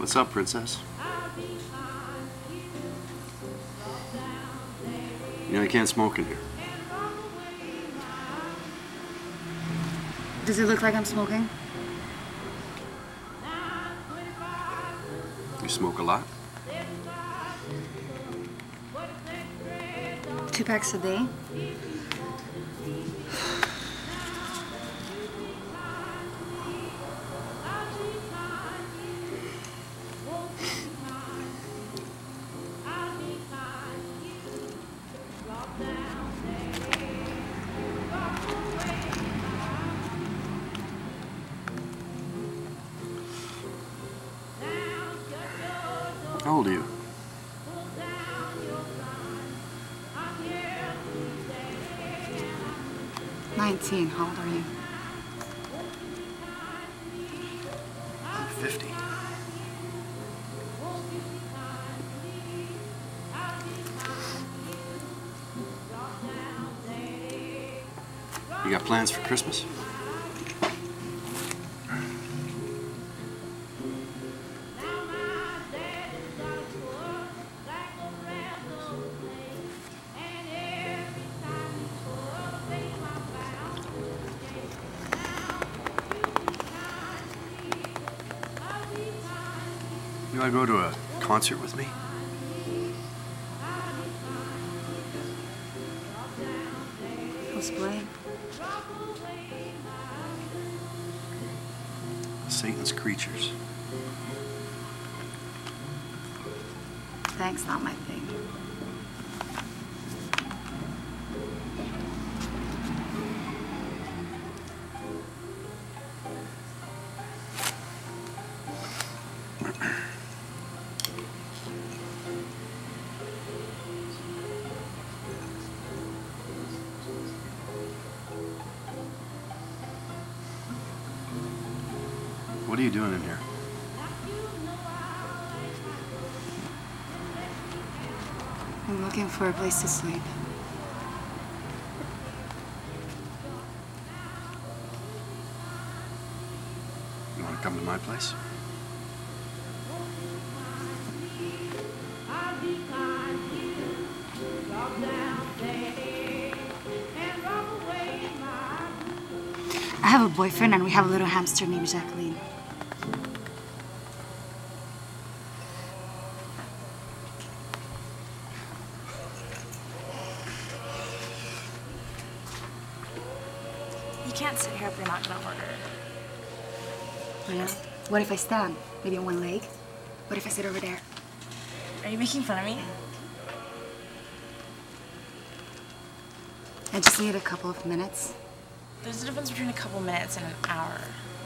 What's up, princess? You know you can't smoke in here. Does it look like I'm smoking? You smoke a lot? 2 packs a day? How old are you? $19. How old are you? I'm 50. You got plans for Christmas? You want to go to a concert with me? Who's playing? Satan's Creatures. Thanks, not my thing. What are you doing in here? I'm looking for a place to sleep. You want to come to my place? I have a boyfriend and we have a little hamster named Jacqueline. You can't sit here if you're not gonna order. Yeah. What if I stand? Maybe on one leg? What if I sit over there? Are you making fun of me? I just need a couple of minutes. There's a difference between a couple minutes and an hour.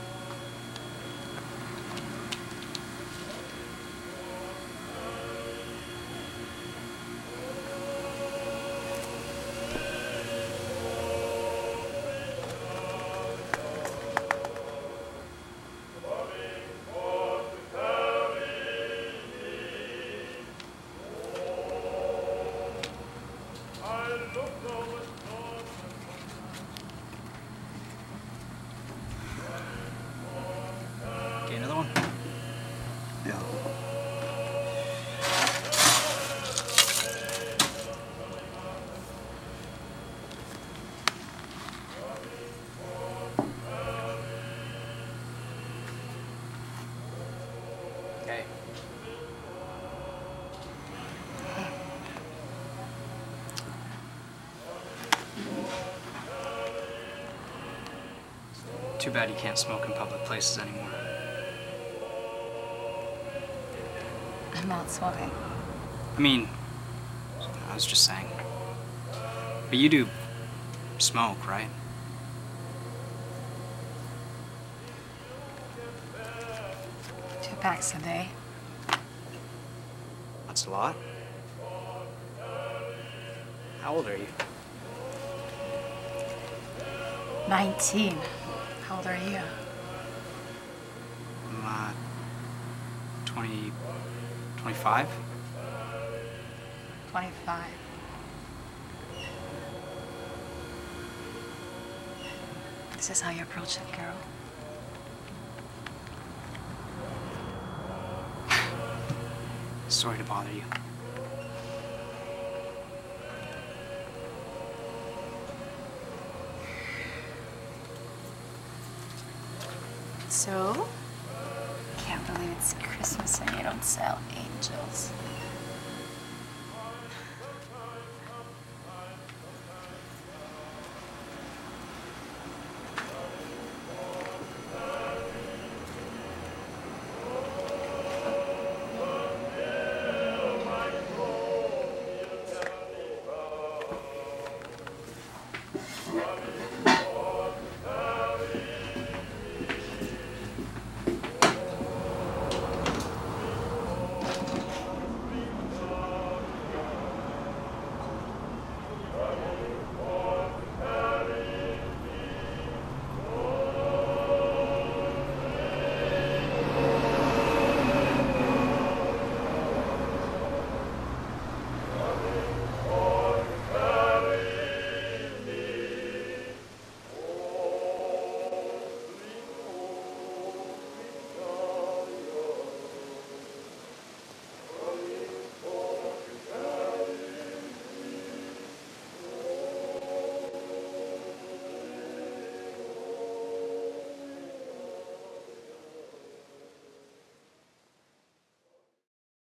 Okay, another one? Yeah. Hey. Too bad you can't smoke in public places anymore. I'm not smoking. I mean, I was just saying. But you do smoke, right? Two packs a day. That's a lot. How old are you? 19. How old are you? I'm 25? 25. This is how you approach a girl. Sorry to bother you. So? Can't believe it's Christmas and you don't sell angels.